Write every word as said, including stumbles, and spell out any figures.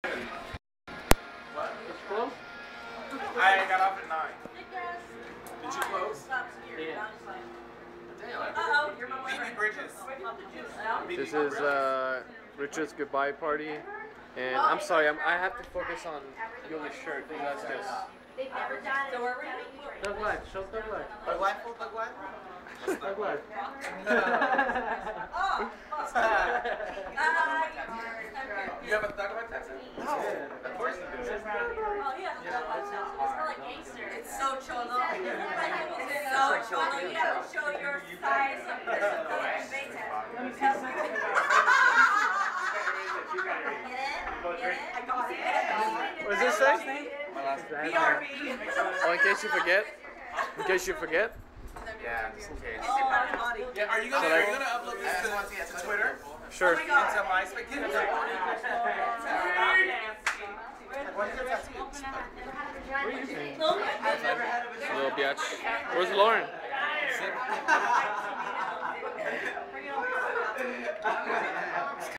What? It's close? I got off at nine. Did you close? Yeah. Uh-oh, you're my Phoebe Bridges. This is uh, Richard's goodbye party, and I'm sorry, I'm, I have to focus on Yuli's shirt. That's just. They've never done it. So where were you? Thug life. Show thug life. Thug life? Thug life? Thug life. Oh, You have a thug life tattoo? No. Of course you do. oh yeah, it's not like gangster. It's so cholo. It's so cholo. You have to show your size of this. I got it. What does this say? B R B. Oh, in case you forget. In case you forget. Yeah, just in case. Oh, Yeah, are you gonna, So are like- you gonna upload this to, to Twitter? Sure. Into MySpace? Give me that. What is your tattoos? What are you saying? I've never had a Little biatch. Where's Lauren?